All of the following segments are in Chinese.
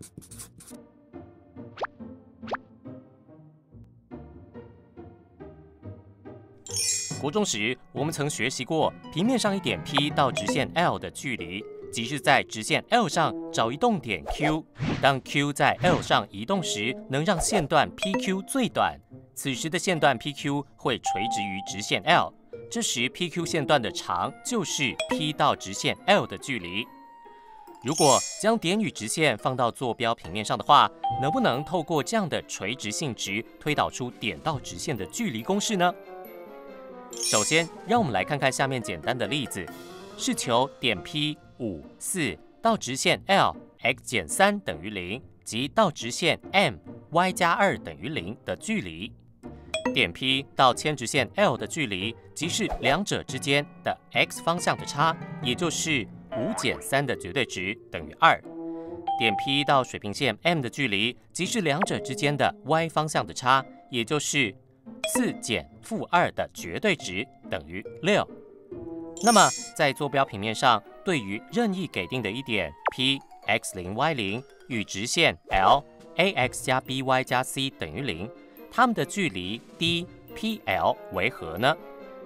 国中时，我们曾学习过平面上一点 P 到直线 L 的距离，即是在直线 L 上找一动点 Q。当 Q 在 L 上移动时，能让线段 PQ 最短。此时的线段 PQ 会垂直于直线 L， 这时 PQ 线段的长就是 P 到直线 L 的距离。如果将点与直线放到坐标平面上的话，能不能透过这样的垂直性质推导出点到直线的距离公式呢？首先，让我们来看看下面简单的例子，是求点 P 5、4到直线 L x 减3等于0，及到直线 M y 加2等于0的距离。点 P 到牵直线 L 的距离，即是两者之间的 x 方向的差，也就是5减3的绝对值等于2。点 P 到水平线 M 的距离，即是两者之间的 y 方向的差，也就是4减-2的绝对值等于6。那么在坐标平面上，对于任意给定的一点 P x0 y0 与直线 L ax 加 by 加 c 等于0，它们的距离 dPL 为何呢？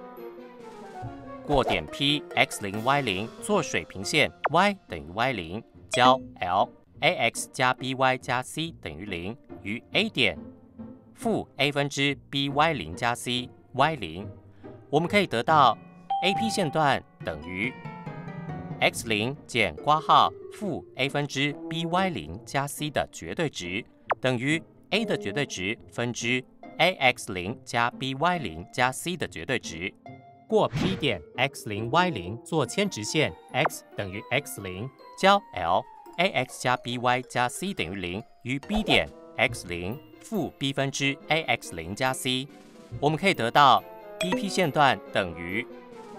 过点 P x0 y0 做水平线 y 等于 y0， 交 L ax 加 by 加 c 等于0，于 A 点负 a 分之 by0 加 c y0， 我们可以得到 AP 线段等于 x0 减括号负 a 分之 by0 加 c 的绝对值，等于 a 的绝对值分之 ax0 加 by0 加 c 的绝对值。过 P 点 x0 y0 做牵直线 x 等于 x0， 交 L ax 加 by 加 c 等于0，于 B 点 x0 负 b 分之 ax0 加 c， 我们可以得到 BP 线段等于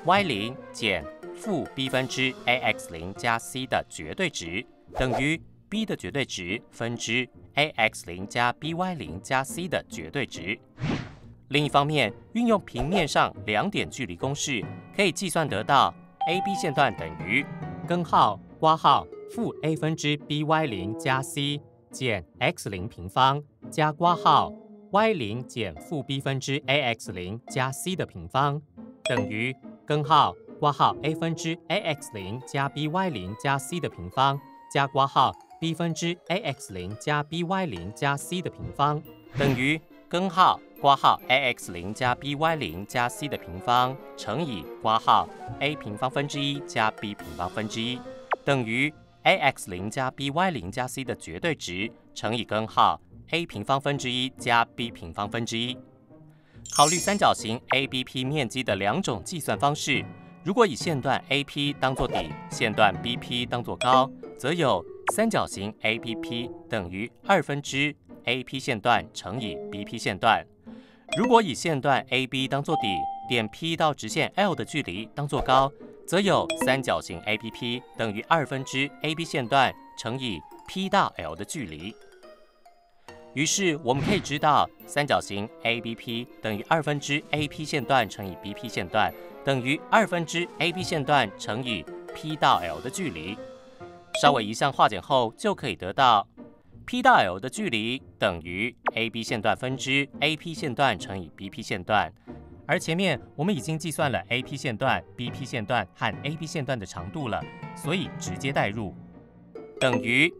y0 减负 b 分之 ax0 加 c 的绝对值，等于 b 的绝对值分之 ax0 加 by0 加 c 的绝对值。另一方面，运用平面上两点距离公式，可以计算得到 AB 线段等于根号括号负 a 分之 by0 加 c 减 x0 平方加括号 y0 减负 b 分之 ax0 加 c 的平方，等于根号括号 a 分之 ax0 加 by0 加 c 的平方加括号 b 分之 ax0 加 by0 加 c 的平方，等于根号括号 ax0 加 by0 加 c 的平方乘以括号 a 平方分之1加 b 平方分之1，等于 ax0 加 by0 加 c 的绝对值乘以根号 a 平方分之1加 b 平方分之1。考虑三角形 ABP 面积的两种计算方式，如果以线段 AP 当作底，线段 BP 当作高，则有三角形 ABP 等于2分之 AP 线段乘以 BP 线段。如果以线段 AB 当作底，点 P 到直线 L 的距离当作高，则有三角形 ABP 等于2分之 AB 线段乘以 P 到 L 的距离。于是我们可以知道，三角形 ABP 等于2分之 AP 线段乘以 BP 线段等于2分之 AB 线段乘以 P 到 L 的距离。稍微移项化简后，就可以得到 P 到 L 的距离等于 AB 线段分之 AP 线段乘以 BP 线段，而前面我们已经计算了 AP 线段、BP 线段和 AB 线段的长度了，所以直接代入，等于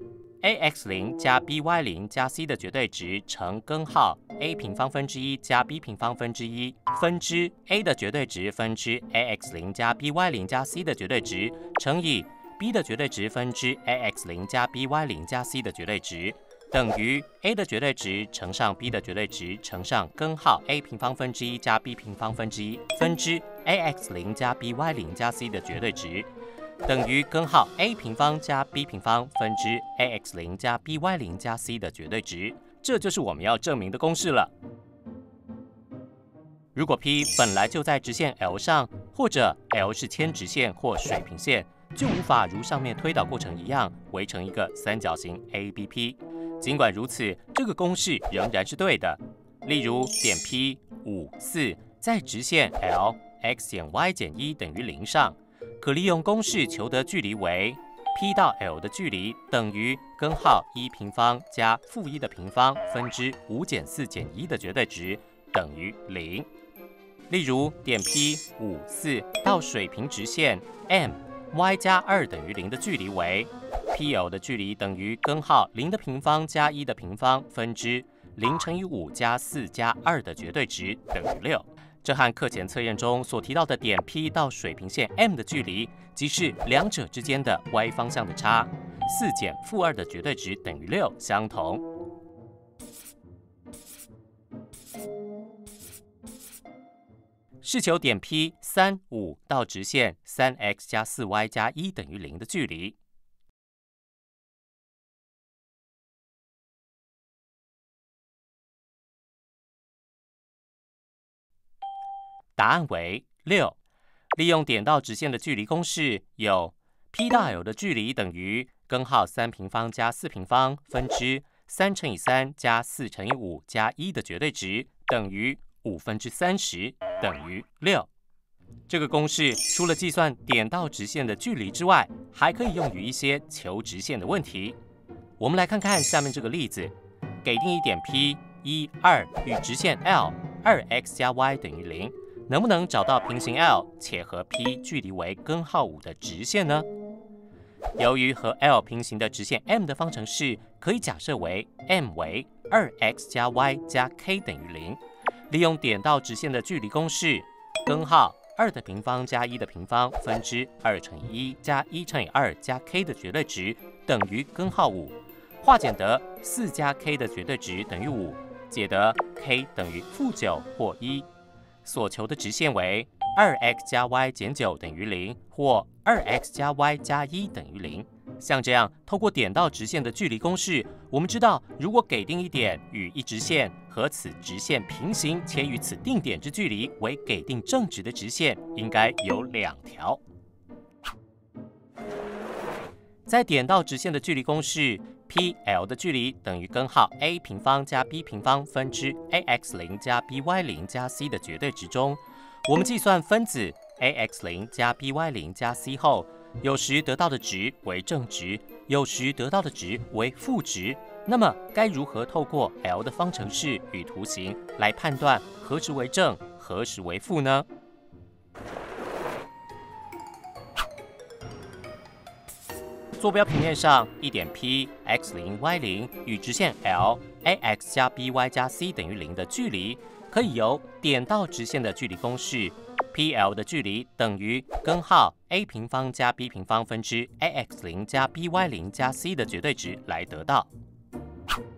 ax0 加 by0 加 c 的绝对值乘根号 a 平方分之1加 b 平方分之1分之 a 的绝对值分之 ax0 加 by0 加 c 的绝对值乘以 b 的绝对值分之 ax0 加 by0 加 c 的绝对值，等于 a 的绝对值乘上 b 的绝对值乘上根号 a 平方分之1加 b 平方分之1分之 ax0 加 by0 加 c 的绝对值，等于根号 a 平方加 b 平方分之 ax0 加 by0 加 c 的绝对值。这就是我们要证明的公式了。如果 P 本来就在直线 L 上，或者 L 是牵直线或水平线，就无法如上面推导过程一样围成一个三角形 ABP。尽管如此，这个公式仍然是对的。例如点 P 5、4在直线 L x 减 y 减1等于0上，可利用公式求得距离为 P 到 L 的距离等于根号1平方加负1的平方分之5减4减1的绝对值等于0。例如，点 P 5、4到水平直线 m，y 加2等于0的距离为 PL 的距离等于根号0的平方加1的平方分之0乘以5加4加2的绝对值等于6。这和课前测验中所提到的点 P 到水平线 M 的距离，即是两者之间的 y 方向的差4减负2的绝对值等于6相同。试求点 P 3、5到直线 3x 加 4y 加1等于0的距离。答案为6。利用点到直线的距离公式，有 P 到 L 的距离等于根号3平方加4平方分之3乘以3加4乘以5加1的绝对值等于30/5等于6。这个公式除了计算点到直线的距离之外，还可以用于一些求直线的问题。我们来看看下面这个例子：给定一点 P 1、2与直线 L 2x 加 y等于0。能不能找到平行 L 且和 P 距离为根号5的直线呢？由于和 L 平行的直线 M 的方程式可以假设为 M 为 2x 加 y 加 k 等于0，利用点到直线的距离公式，根号2的平方加1的平方分之2乘以1加1乘以2加 k 的绝对值等于根号5，化简得4加 k 的绝对值等于5，解得 k 等于-9或1。所求的直线为 2x 加 y 减9等于0，或 2x 加 y 加1等于0。像这样，透过点到直线的距离公式，我们知道，如果给定一点与一直线和此直线平行，且与此定点之距离为给定正直的直线，应该有2条。在点到直线的距离公式 ，PL 的距离等于根号 a 平方加 b 平方分之 ax0 加 by0 加 c 的绝对值中，我们计算分子 ax0 加 by0 加 c 后，有时得到的值为正值，有时得到的值为负值。那么该如何透过 L 的方程式与图形来判断何时为正，何时为负呢？坐标平面上，一点 P x0 y0与直线 L ax 加 by 加 c 等于0的距离，可以由点到直线的距离公式 PL 的距离等于根号 a 平方加 b 平方分之 ax0 加 by0 加 c 的绝对值来得到。